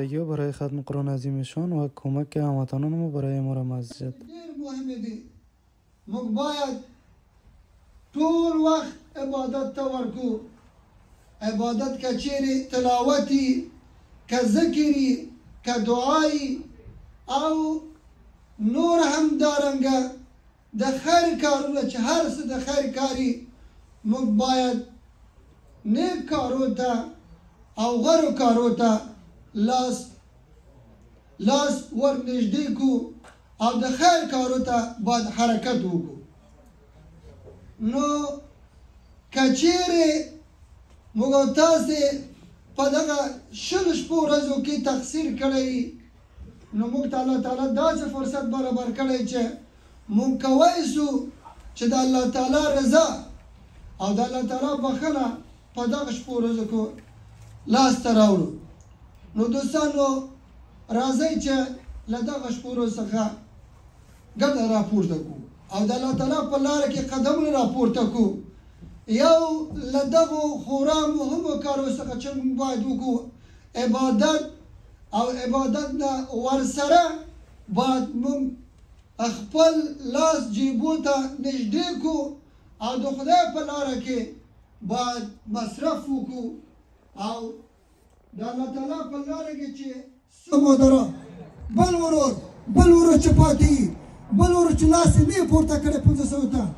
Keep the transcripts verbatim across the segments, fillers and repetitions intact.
هماهنگی برای ختم قرآن عظیمشان و کمک هموطنان ما برای امار مسجد. مهمه دی موږ باید ټول وخت عبادت ته ورکو. عبادت که چیرې تلاوتي، که ذکري، که دعایي او نور هم دارنګه د خیر کارونه چې هر څه د خیر کاري موږ باید نیک کارو ته او غوره کارو ته لاس لاس ور نږدې کو او د خیر کارو ته باید حرکت وکړو. نو که چیرې موږ او تاسې په دغه شلو شپو ورځو کې تقصیر کړی نو موږ ته الله تعالی داسې فرصت برابر کړی چې موږ کولی سو چې د الله تعالی رضا او د الله تعالی بخښنه په دغه شپو ورځو کې لاسته راوړو. نو دوستانو راځئ چې له دغه شپو ورځو څخه ګټه راپورته کړو او د الله تعالی په لاره کې قدمونه راپورته کړو. یو له دغو خورا مهمو کارو څخه چې موږ باید وکړو عبادت او عبادت نه ورسره باید موږ خپل لاس جیبو ته نږدې کړو او د خدای په لاره کې باید مصرف وکړو او د الله تعالی په لاره کې چې سمودره بل ورور بل ورور چې پاتې بل ورور چې لاس یې نه پورته کړی پنځه سوه ته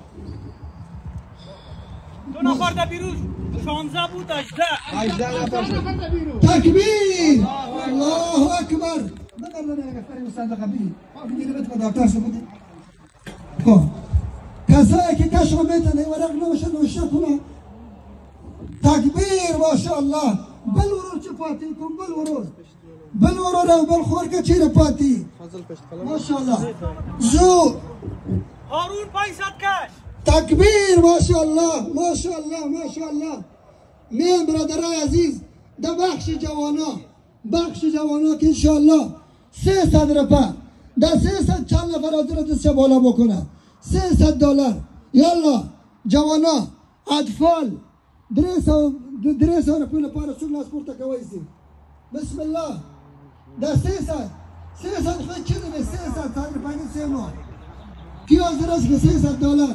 دو نفر در بیرون شانزده بود اجده اجده نفر تکبیر الله اکبر بگر نمیگه فریم صندقه بی بگیره بید با دکتر شو بودی خب کسایی که کشف میتنه ورق نوشه نوشه کنه تکبیر ماشاءالله بل ورور چه پاتی کن بل ورور بل ورور او بل خور که چیره پاتی ماشاءالله زو هارون پایصد کش تکبیر ماشاءالله ماشاءالله ماشاءالله میان برادرای عزیز ده بخش جوانا بخش جوانا که انشاءالله سه صد رپه ده سه صد چند نفر حاضر دست بالا بکنه سه صد دلار یالا جوانا اطفال دریس و دریس و رپیل پاره سوگ لاس پورتا کویسی بسم الله ده سه صد سه صد خواهی چی دونه سه صد صد رپنگی سه ماه کی حاضر است که سه صد دلار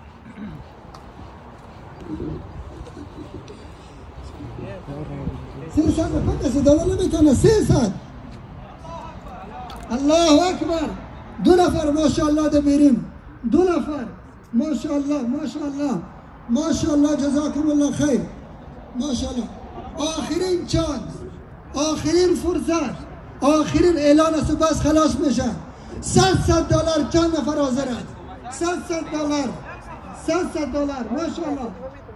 سه صد پنجاه دلار نمیتونه سه صد الله اکبر دو نفر ماشاءالله ده بیریم دو نفر ماشاءالله ماشاءالله ماشاءالله جزاکم الله خیر ماشاءالله آخرین چانس آخرین فرصت آخرین اعلان است و بس خلاص میشه صد صد دلار چند نفر حاضرند صد صد دلار صد صد دلار ماشاءالله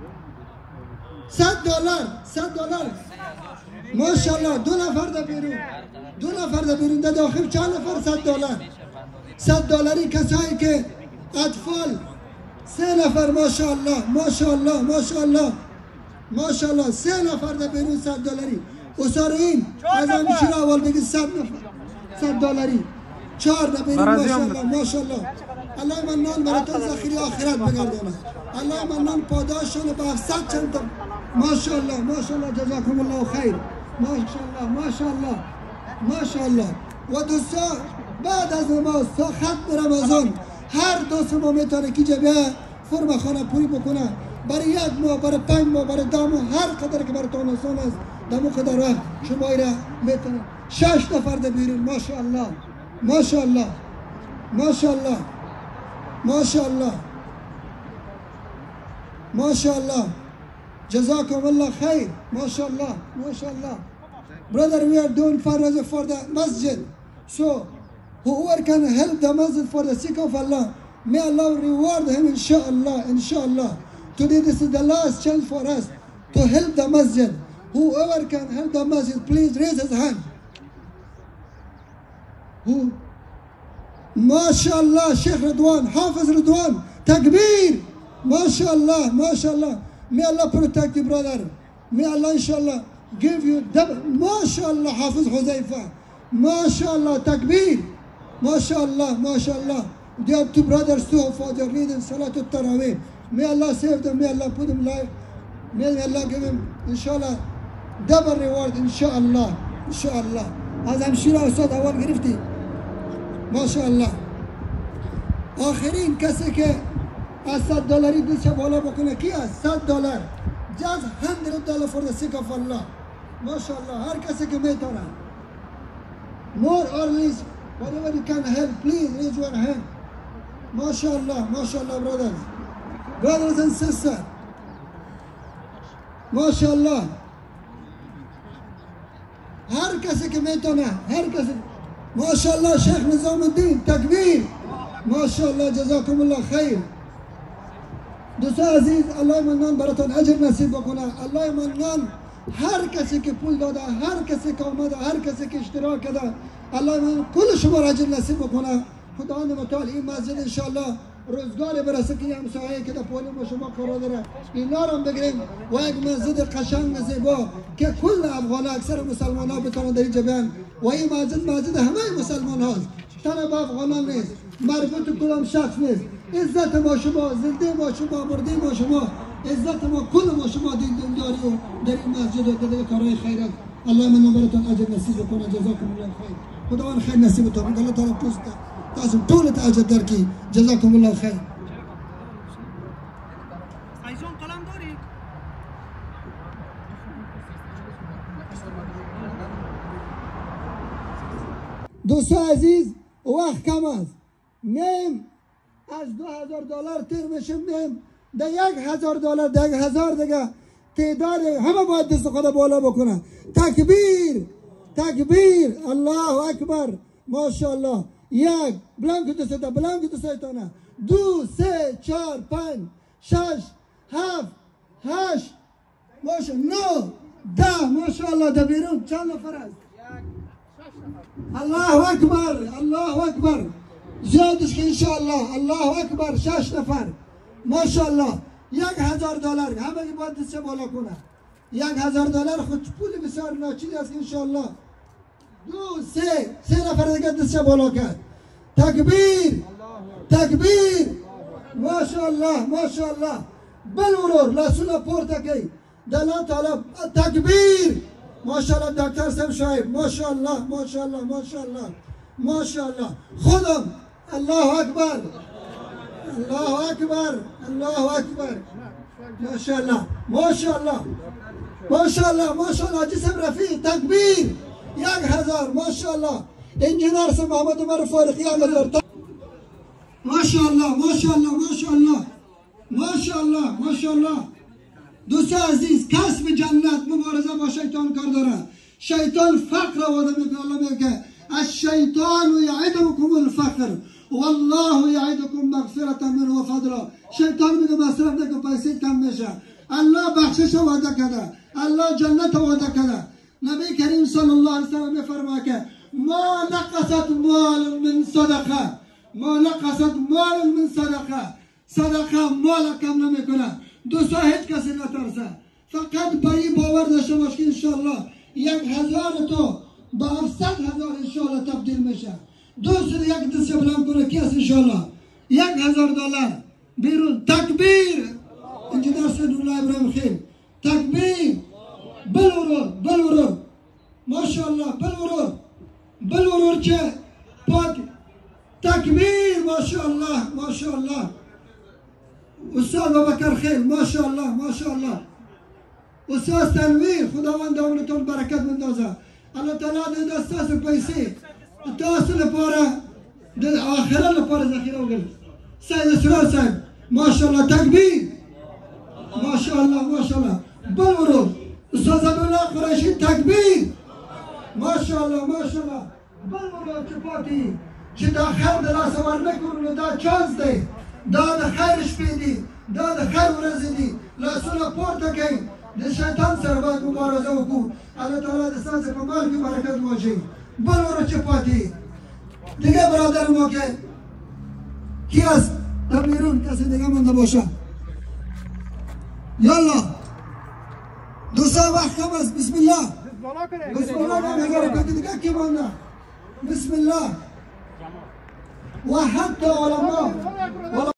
صد دلار صد دلار ماشاءالله دو نفر ده بیرون دو نفر ده بیرون ده داخل چند نفر صد دلار صد دلاری کسایی که اطفال سه نفر ماشاءالله ماشاءالله ماشاءالله ماشاءالله سه نفر ده بیرون صد دلاری اسارین از همیشه اول بگید صد نفر صد دلاری چهار ده بیرون ماشاءالله ماشاءالله الله منان براتون ذخیره آخرت بگردانه الله منان پاداششون به هفتصد چند تا ماشاءالله ماشاءالله جزاکم الله خیر ماشاءالله ماشاءالله ماشاءالله و دوستان بعد از نماز تا ختم رمضان هر دوست ما میتونه که جبه فرم خانه پوری بکنه برای یک ماه برای پنج ماه برای ده ماه هر قدر که براتون آسان است دمو قدر وقت شما ایره میتونه شش نفر ده بیرون ماشاءالله ماشاءالله ماشاءالله ماشاءالله ماشاءالله جزاكم الله خير ما شاء الله ما شاء الله brother we are doing fundraiser for the masjid so whoever can help the masjid for the sake of Allah may Allah reward him inshallah inshallah today this is the last chance for us to help the masjid whoever can help the masjid please raise his hand who ما شاء الله شيخ رضوان حافظ رضوان تكبير ما شاء الله ما شاء الله may Allah protect you brother may Allah inshallah give you double ما شاء الله حافظ حذيفة ما شاء الله تكبير ما شاء الله ما شاء الله they have two brothers too for their reading Salat al-Tarawih may Allah save them may Allah put them life may Allah give him inshallah double reward inshallah inshallah از همشیر استاد اول گرفتی ماشاءالله. آخرین کسی که از صد دلاری دستش بالا بکنه کی است؟ صد دلار just hundred dollar for the sake of Allah. ماشاءالله هر کسی که میتونه more or less whatever you can help please raise your hand. ماشاءالله ماشاءالله brothers brothers and sisters ماشاءالله هر کسی که میتونه هر کسی ماشاءالله. شیخ نظام الدین تکبیر ماشاءالله جزاکم الله خیر. دوستان عزیز الله منان براتون اجر نصیب بکنه. الله منان هر کسی که پول داده هر کسی که آمده هر کسی که اشتراک کرده الله منان کل شما را اجر نصیب بکنه. خداوند متعال این مسجد انشاءالله روزگار برسه که همسایه که در پولی ما شما کارا داره اینا رو بگیریم و یک مسجد قشنگ زیبا که کل افغان اکثر مسلمان ها بتونن در اینجا بیان و این مسجد مسجد همه مسلمان هاست تنها به افغانان نیست مربوط کدام شخص نیست. عزت ما شما زنده ما شما مرده ما شما عزت ما کل ما شما دینداری و در این مسجد و در کارهای خیرات الله من براتون اجر نصیب کنه. جزاکم الله خیر. خداوند خیر نصیب تو الله تعالی پوست تاسو ټول ته اجر درکړي. جزاکم الله خیر. ایزون قلم داری؟ دوستان عزیز وقت کم است. میم از دو هزار دلار تیر میشیم میم ده یک هزار دلار ده یک هزار دیگه تعداد همه باید دست خدا بالا بکنه. تکبیر تکبیر الله اکبر ماشاءالله. یک بلانک دو سه بلانک دو سه تانه دو سه چهار پنج شش هفت هشت ماشاءالله نو ده ماشاءالله ده بیرون چند نفر است؟ الله اکبر الله اکبر زیادش که انشاءالله الله اکبر شش نفر ماشاءالله. یک هزار دلار همه باید دست بالا کنه. یک هزار دلار خود پول بسیار ناچیزی است که انشاءالله دو سه سه نفر دیگه دست بالا کرد. تکبیر تکبیر ماشاءالله ماشاءالله. بلورور لسونا پورتا کی دلان تعالی تکبیر ماشاءالله. دکتر سم شایب ماشاءالله ماشاءالله ماشاءالله ماشاءالله. خودم الله اکبر الله اکبر الله اکبر ماشاءالله ماشاءالله ماشاءالله ماشاءالله. جسم رفیع تکبیر یک هزار ماشاءالله. انجینر سم محمد عمر فارقی یک هزار ماشاءالله ماشاءالله ماشاءالله ماشاءالله ماشاءالله. دوستان عزیز کسب جنت مبارزه با شیطان کار داره. شیطان فقر آورده میکنه. الله میگه الشیطان یعدکم الفقر والله یعدکم مغفرة منه و فضلا. شیطان میگه مصرف نکن پیسه کم میشه. الله بخشش وعده کرده. الله جنت وعده کرده. نبی کریم صلی الله علیه و سلم میفرماید که ما نقصت مال من صدقه ما نقصت مال من صدقه. صدقه مال کم نمیکنه. دوستا هیچ کسی نترسه. فقط به این باور داشته باش که انشاءالله یک هزار تو با هفتصد هزار انشاءالله تبدیل میشه. دوست یک دست بلند کنه کی است انشاءالله یک هزار دلار بیرون. تکبیر انجینر سیدالله ابراهیم خیل تکبیر. بلورور بلورور ماشاءالله بلورور بلورور که پاک تکبیر ماشاءالله ماشاءالله. استاد بابکر خیل ماشاءالله ماشاءالله. استاد تنویر خداوند عمرتون برکت بندازه. الله تعالی دې دستاسو پیسې تاسو لپاره د آخره لپاره ذخیره وګرځي. سید اسرار صاحب ماشاءالله تکبیر ماشاءالله ماشاءالله. بل ورور استاد عبدالله قریشی تکبیر ماشاءالله ماشاءالله. بل ورور چې پاتې چې دا خیر د لاسه ورنکړو نو دا چانس دی. دا د خیر شپې دي دا د خیر ورځې دي. لاسونه پورته کړئ د شیطان سره باید مبارزه وکړو. الله تعالی د ستاسو په مال کې برکت واچوي. بل ورځ چې پاتې دیگه برادر ما که کی است در بیرون کسی دیگه مونده باشه. یالا دوستان وقت کم است. بسم الله بسم الله نمیگره که دیگه کی مونده. بسم الله و حتی علما